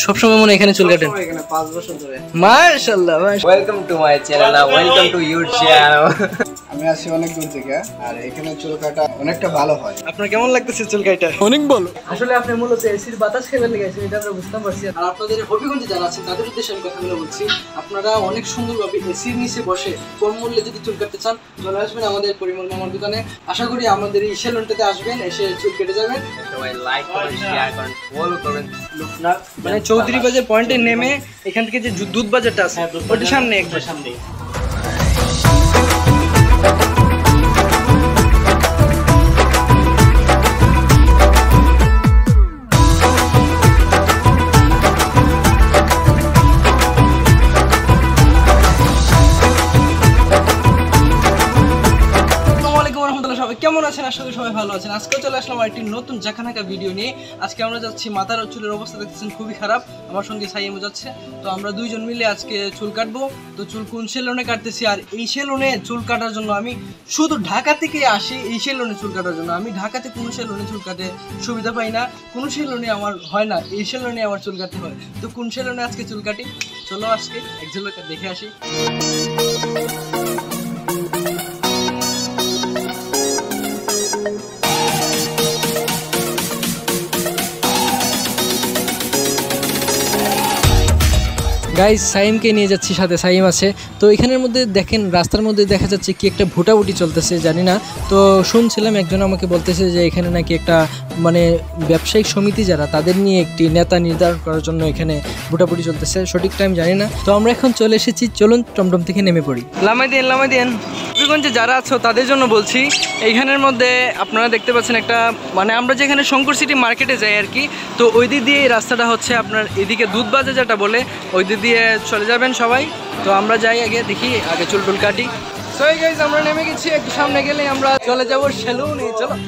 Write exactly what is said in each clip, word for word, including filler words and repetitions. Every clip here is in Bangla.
সবসময় মনে এখানে চুল কাটেন? এখানে পাঁচ বছর ধরে। মাশাআল্লাহ। Welcome to my channel, welcome to your channel. আমি আসি অনেক দূর থেকে, আর এখানে চুল কাটা অনেকটা ভালো হয়। আপনার কেমন লাগতেছে চুল কাটা? অনেক ভালো। আসলে আপনি মূলত এসির বাতাস খেয়ে লেগেছেন, এটা আমরা বুঝতে পারছি। আর আপনাদের হবিগঞ্জে যারা আছেন তাদের উদ্দেশ্যে আমি কথাগুলো বলছি, আপনারা অনেক সুন্দরভাবে এসির নিচে বসে কম মূল্যে যদি চুল কাটতে চান চলে আসবেন আমাদের পরিমল মামার দোকানে। আশা করি আমাদের এই সেলুনটাতে আসবেন, এসে চুল কেটে যাবেন। সবাই লাইক করুন, শেয়ার করুন, ফলো করুন। লোকনাথ মানে চৌধুরী বাজার পয়েন্টে নেমে এখান থেকে যে দুধ বাজারটা আছে ওটার সামনে একদম সামনে। কেমন আছেন? আশা করি সবাই ভালো আছেন। আজকে চলে আসলাম একটি নতুন জাখানাকা ভিডিও নিয়ে। আজকে আমরা যাচ্ছি, মাথার চুলের অবস্থা দেখতেছেন খুবই খারাপ। আমার সঙ্গে সাইমও যাচ্ছে, তো আমরা দুইজন মিলে আজকে চুল কাটবো। তো চুল কোন সেলুনে কাটতেছি, আর এই সেলুনে চুল কাটার জন্য আমি শুধু ঢাকা থেকে আসি এই সেলুনে চুল কাটার জন্য। আমি ঢাকাতে কোনো সেলুনে চুল কাটে সুবিধা পাই না, কোনো সেলুনে আমার হয় না, এই সেলুনে আমার চুল কাটতে হয়। তো কোন সেলুনে আজকে চুল কাটি, চলো আজকে এক ঝলক দেখে আসি। গাইজ সাইমকে নিয়ে যাচ্ছি, সাথে সাইম আছে। তো এখানের মধ্যে দেখেন রাস্তার মধ্যে দেখা যাচ্ছে কি একটা ভুটাভুটি চলতেছে, জানি না। তো শুনছিলাম একজন আমাকে বলতেছে যে এখানে নাকি একটা মানে ব্যবসায়িক সমিতি যারা তাদের নিয়ে একটি নেতা নির্ধারণ করার জন্য এখানে ভুটাভুটি চলতেছে, সঠিক টাইম জানি না। তো আমরা এখন চলে এসেছি, চলুন টমটম থেকে নেমে পড়ি। লামাই দিন লামাই দিন। হবিগঞ্জে যারা আছো তাদের জন্য বলছি, এইখানের মধ্যে আপনারা দেখতে পাচ্ছেন একটা মানে আমরা যেখানে শঙ্কর সিটি মার্কেটে যাই আর কি, তো ওই দিক দিয়ে এই রাস্তাটা হচ্ছে আপনার এদিকে দুধ বাজার যেটা বলে ওই দিক দিয়ে চলে যাবেন সবাই। তো আমরা যাই, আগে দেখি, আগে চুল টুল কাটি। সো গাইস আমরা নেমে গেছি, একটু সামনে গেলে আমরা চলে যাব সেলুনে। চলো।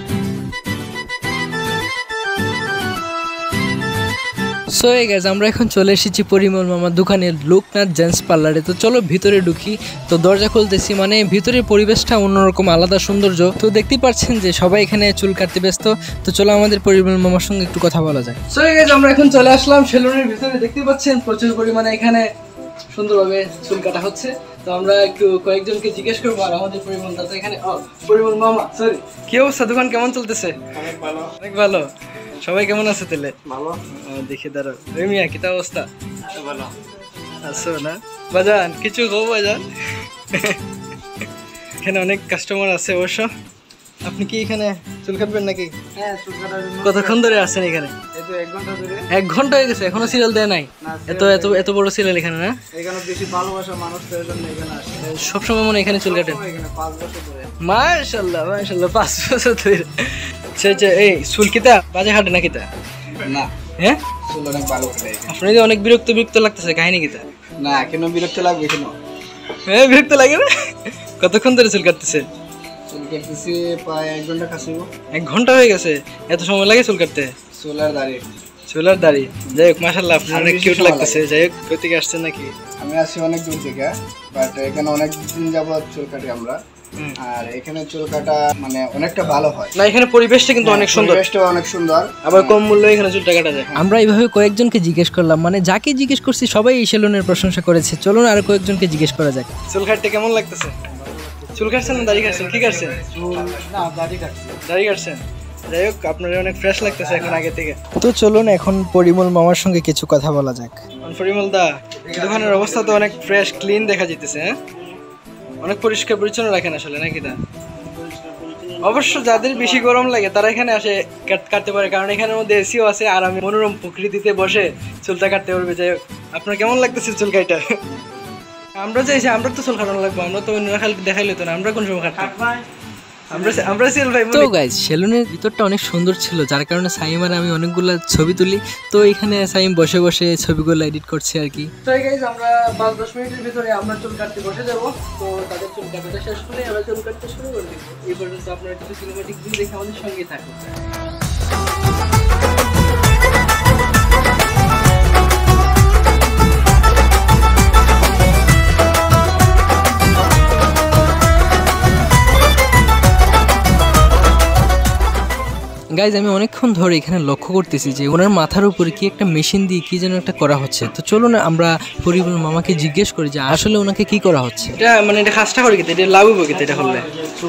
সো গাইস আমরা এখন চলে এসেছি পরিমল মামার দোকানে, লোকনাথ জেন্টস পার্লারে। তো চলো ভিতরে ঢুকি। তো দরজা খুলতেছি, মানে ভিতরের পরিবেশটা অন্যরকম, আলাদা সৌন্দর্য। তো দেখতেই পাচ্ছেন যে সবাই এখানে চুল কাটতে ব্যস্ত। তো চলো আমাদের পরিমল মামার সঙ্গে একটু কথা বলা যায়। সো গাইস আমরা এখন চলে আসলাম সেলুনের ভিতরে। দেখতেই পাচ্ছেন প্রচুর পরিমাণে এখানে সুন্দরভাবে চুল কাটা হচ্ছে। তো আমরা একটু কয়েকজনকে জিজ্ঞেস করবো। আর আমাদের পরিমল দাদা এখানে, পরিমল মামা সরি, কি অবস্থা, দোকান কেমন চলতেছে? অনেক ভালো। অনেক ভালো। সবাই কেমন আছে তেলে? ভালো। দেখে দাঁড়াও রেমিয়া, কি অবস্থা? ভালো আছো না বাজান? কিছু গো বাজান। এখানে অনেক কাস্টমার আছে অবশ্য। আপনি কি এখানে চুল কাটবেন নাকি? হ্যাঁ, চুল কাটার জন্য। কতক্ষণ ধরে আসছেন এখানে? এই তো এক ঘন্টা ধরে। এক ঘন্টা হয়ে গেছে, এখনো সিরিয়াল দেয় নাই? এত এত এত বড় সিরিয়াল এখানে না? এখানে বেশি ভালোবাসা মানুষদের জন্য এখানে আসে। সবসময় মনে এখানে চুল কাটেন? এখানে পাঁচ বছর ধরে। মাশাআল্লাহ মাশাআল্লাহ, পাঁচ বছর ধরে। আচ্ছা আচ্ছা, এই চুল কিতা বাজে কাটে না কিতা? না। হ্যাঁ, চুল অনেক ভালো কাটে। আপনার যে অনেক বিরক্ত বিরক্ত লাগতেছে, কাহিনী কিতা? না, কেন বিরক্ত লাগবে কেন? হ্যাঁ বিরক্ত লাগে না? কতক্ষণ ধরে চুল কাটতেছে? চুল কাটতেছি প্রায় এক ঘন্টা কাছে। এক ঘন্টা হয়ে গেছে? এত সময় লাগে চুল কাটতে? চুলার দাড়ি। চুলার দাড়ি। যাই হোক মাশাআল্লাহ, আপনার অনেক কিউট লাগতেছে। যাই হোক, কোথা থেকে আসছেন নাকি? আমি আসি অনেক দূর থেকে, বাট এখানে অনেক দিন যাবত চুল কাটি আমরা। আর এখানে চুল কাটা মানে অনেকটা ভালো হয়। না, এখানে পরিবেশটা কিন্তু অনেক সুন্দর। পরিবেশটা অনেক সুন্দর, আবার কম মূল্যে এখানে চুলটা কাটা যায়। আমরা এইভাবে কয়েকজনকে জিজ্ঞেস করলাম, মানে যাকে জিজ্ঞেস করছি সবাই এই সেলুনের প্রশংসা করেছে। চলুন আর কয়েকজনকে জিজ্ঞেস করা যাক। চুল কাটতে কেমন লাগতেছে? চুল কাটছেন না দাড়ি কাটছেন? কি কাটছেন? চুল না, দাড়ি কাটছি। দাড়ি কাটছেন? যাই হোক, আপনার অনেক ফ্রেশ লাগতেছে এখন আগে থেকে। তো চলুন এখন পরিমল মামার সঙ্গে কিছু কথা বলা যাক। পরিমল দা, দোকানের অবস্থা তো অনেক ফ্রেশ ক্লিন দেখা যেতেছে। হ্যাঁ, অনেক পরিষ্কার পরিচ্ছন্ন রাখেন আসলে নাকি? দা অবশ্য যাদের বেশি গরম লাগে তারা এখানে আসে কাটতে পারে, কারণ এখানের মধ্যে এসিও আছে আর আমি মনোরম প্রকৃতিতে বসে চুলটা কাটতে পারবে। যাই হোক, আপনার কেমন লাগতেছে চুল কাটা? আমরা চাইছি, আমরা তো চুল কাটানো লাগবো, আমরা তো অন্য দেখাইলে তো না, আমরা কোন সময় কাটতাম? আমরা আমরা সিল ভাই। তো গাইস সেলুনের ভিতরটা অনেক সুন্দর ছিল, যার কারণে সাইম আর আমি অনেকগুলো ছবি তুলি। তো এখানে সাইম বসে বসে ছবিগুলো এডিট করছে আর কি। তো গাইস আমরা পাঁচ দশ মিনিটের ভিতরে আমরা চুল কাটতে বসে যাব। তো তাদের চুল কাটাটা শেষ করে আমরা চুল কাটতে শুরু করে দেব। এই পর্যন্ত আপনারা কিছু সিনেমাটিক ভিউ দেখে আমাদের সঙ্গেই থাকুন। গাইজ আমি অনেকক্ষণ ধরে এখানে লক্ষ্য করতেছি যে ওনার মাথার উপরে কি একটা মেশিন দিয়ে কি যেন একটা করা হচ্ছে। তো চলুন আমরা পরিমল মামাকে জিজ্ঞেস করি যে আসলে ওনাকে কি করা হচ্ছে। এটা মানে এটা কাজটা করে কিতে, এটা লাভ হবে কিতে এটা করলে?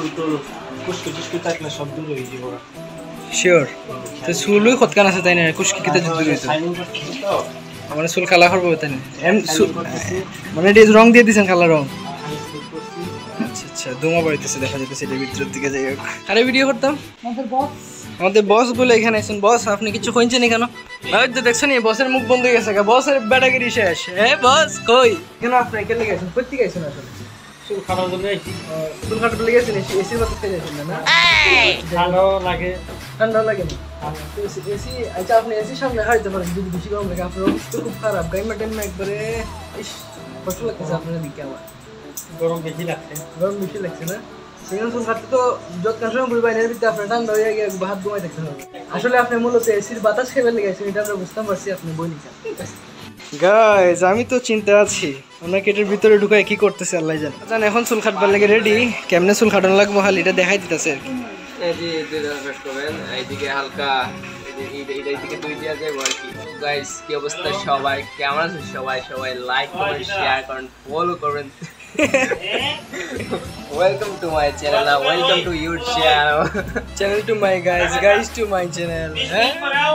শিওর। তো চুলই কতখান আছে তাই না, কুশকি কিতে যুদ্ধ হইতো মানে চুল কালা করবো তাই না? মানে এটা রং দিয়ে দিয়েছেন, কালা রং। আচ্ছা আচ্ছা, দোমা বাড়িতেছে দেখা যাইতেছে এটার ভিতরের দিকে। যাই হোক, আরে ভিডিও করতাম। আমাদের বস বলে এখানে আছেন। বস আপনি কিছু কইছেন এখানে? ওই তো দেখছেন এই বসের মুখ বন্ধ হয়ে গেছে, বসের বেটাগিরি শেষ। এ বস কই কেন? আপনি কেন গেছেন? কোথা থেকে আইছেন আসলে? চুল কাটার জন্য আইছি। চুল কাটার লাগি গেছেন? এসির বাতাস খেয়ে যাচ্ছেন না? ঠান্ডাও লাগে। ঠান্ডা লাগে না? এসি। আচ্ছা আপনি এসির সামনে হাইতে পারেন যদি বেশি গরম লাগে। আপনার অবস্থা খুব খারাপ, গাইমা টাইমা একবারে ইস কষ্ট লাগতেছে আপনার দিকে। আমার গরম বেশি লাগছে। গরম বেশি লাগছে না? চুল কাটতে তো যতক্ষণ সময় পড়বে এর ভিতরে আপনার ঠান্ডা হয়ে গিয়ে হাত ঘুমাই থাকতে হবে। আসলে আপনি মূলত এসির বাতাস খেয়ে লেগেছেন, এটা আমরা বুঝতে পারছি। আপনি বই নিচ্ছেন। গাইজ আমি তো চিন্তা আছি ওনাকে এটার ভিতরে ঢুকায় কি করতেছে আল্লাহ জানে। জান এখন চুল কাটবার লাগে রেডি, কেমনে চুল কাটানো লাগবো খালি এটা দেখাই দিতেছে আর কি। এই যে দুইটা ফার্স্ট করবেন, এইদিকে হালকা এইদিকে দুই দিয়া যায় আর কি। গাইস কি অবস্থা সবাই, কেমন আছেন সবাই? সবাই লাইক করবেন, শেয়ার করবেন, ফলো করবেন। ওয়েলকাম টু মাই চ্যানেল, না welcome to your channel. Channel to my guys, guys to my channel. হ্যাঁ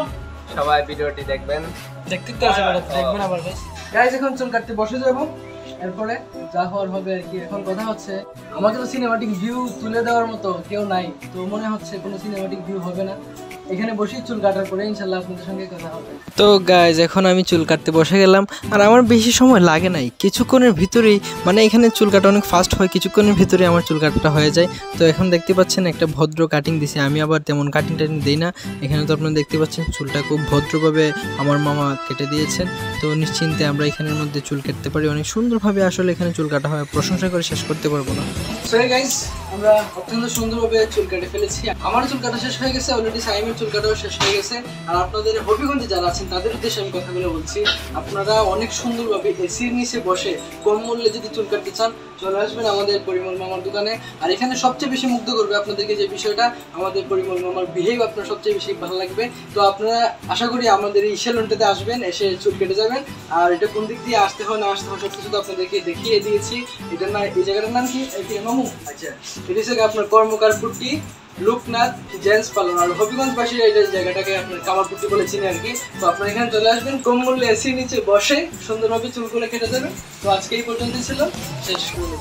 সবাই ভিডিওটি দেখবেন। দেখতে তো আছে বড় দেখবেন আবার গাইস। গাইস এখন চুল কাটতে বসে যাব, এরপরে যা হওয়ার হবে আর কি। এখন কথা হচ্ছে আমাকে তো সিনেমাটিক ভিউ তুলে দেওয়ার মতো কেউ নাই, তো মনে হচ্ছে কোনো সিনেমাটিক ভিউ হবে না। এখানে বসেই চুল কাটার পরে ইনশাল্লাহ আপনাদের সঙ্গে কথা হবে। তো গাইজ এখন আমি চুল কাটতে বসে গেলাম, আর আমার বেশি সময় লাগে নাই, কিছুক্ষণের ভিতরেই মানে এখানে চুল কাটা অনেক ফাস্ট হয়, কিছুক্ষণের ভিতরেই আমার চুল কাটাটা হয়ে যায়। তো এখন দেখতে পাচ্ছেন একটা ভদ্র কাটিং দিছে, আমি আবার তেমন কাটিং টাটিং দিই না। এখানে তো আপনারা দেখতে পাচ্ছেন চুলটা খুব ভদ্রভাবে আমার মামা কেটে দিয়েছেন। তো নিশ্চিন্তে আমরা এখানের মধ্যে চুল কাটতে পারি, অনেক সুন্দরভাবে আসলে এখানে চুল কাটা হয়, প্রশংসা করে শেষ করতে পারবো না। সো গাইজ আমরা অত্যন্ত সুন্দরভাবে চুল কেটে ফেলেছি। আমার চুল কাটা শেষ হয়ে গেছে, অলরেডি সাইমের চুল কাটাও শেষ হয়ে গেছে। আর আপনাদের হবিগঞ্জে যারা আছেন তাদের উদ্দেশ্যে আমি কথাগুলো বলছি, আপনারা অনেক সুন্দরভাবে এসির নিচে বসে কম মূল্যে যদি চুল কাটতে চান চলে আসবেন আমাদের পরিমল মামার দোকানে। আর এখানে সবচেয়ে বেশি মুগ্ধ করবে আপনাদেরকে যে বিষয়টা, আমাদের পরিমল মামার বিহেভ আপনার সবচেয়ে বেশি ভালো লাগবে। তো আপনারা আশা করি আমাদের এই সেলুনটাতে আসবেন, এসে চুল কেটে যাবেন। আর এটা কোন দিক দিয়ে আসতে হয় না আসতে হয় সব কিছু তো আপনাদেরকে দেখিয়ে দিয়েছি। এটার না এই জায়গাটার নাম কি মামু? আচ্ছা এটা হচ্ছে আপনার কর্মকারপুট্টি লোকনাথ জেন্টস পার্লার। আর হবিগঞ্জবাসী এই জায়গাটাকে আপনার কামারপুট্টি বলে চিনি আর কি। তো আপনারা এখানে চলে আসবেন, কম মূল্যে এসি নিচে বসে সুন্দরভাবে চুলগুলো কেটে যাবেন। তো আজকে এই পর্যন্ত ছিল, শেষ করবো।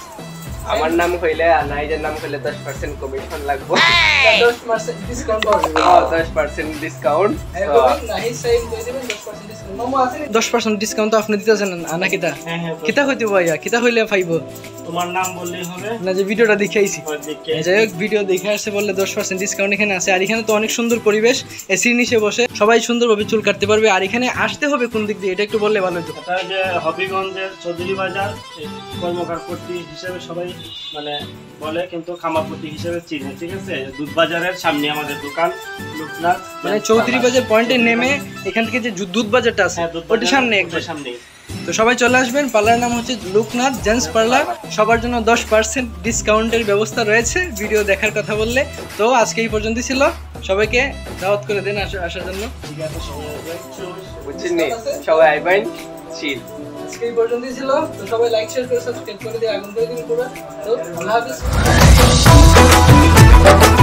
আমার নাম কইলে আর নাইজের নাম কইলে দশ পার্সেন্ট কমিশন লাগবে। দশ পার্সেন্ট ডিসকাউন্ট পাবেন। দশ পার্সেন্ট ডিসকাউন্ট। নাহিজ সাহেব কই দিবেন দশ পার্সেন্ট ডিসকাউন্ট। মামু আছে দশ পার্সেন্ট ডিসকাউন্ট তো আপনি দিতেছেন না কিতা? কিতা হইতো ভাইয়া, কিতা হইলে পাইবো? তোমার নাম বললেই হবে না, যে ভিডিওটা দেখে আইছি। যাই হোক ভিডিও দেখে আসছে বললে দশ পার্সেন্ট ডিসকাউন্ট এখানে আছে। আর এখানে তো অনেক সুন্দর পরিবেশ, এসির নিচে বসে সবাই সুন্দরভাবে চুল কাটতে পারবে। আর এখানে আসতে হবে কোন দিক দিয়ে এটা একটু বললে ভালো হতো। এটা যে হবিগঞ্জের চৌধুরী বাজার কর্মকারপট্টি হিসেবে সবাই মানে বলে, কিন্তু খামারপট্টি হিসেবে চিনে। ঠিক আছে, দুধ বাজারের সামনে আমাদের দোকান লোকনাথ। মানে চৌধুরী বাজার পয়েন্টে নেমে এখান থেকে যে দুধ বাজারটা আছে ওটার সামনে একদম সামনে। তো সবাই চলে আসবেন, পার্লারের নাম হচ্ছে লোকনাথ জেন্টস পার্লার। সবার জন্য দশ পার্সেন্ট ডিসকাউন্টের ব্যবস্থা রয়েছে ভিডিও দেখার কথা বললে। তো আজকে এই পর্যন্ত ছিল, সবাইকে দাওয়াত করে দেন আসার জন্য। ঠিক আছে বুঝছেন, সবাই আইবেন চিল। আজকে এই পর্যন্তই ছিল, তো সবাই লাইক শেয়ার করে সাবস্ক্রাইব করে দিয়ে আগুন করে দিন পুরো। তো আল্লাহ হাফেজ।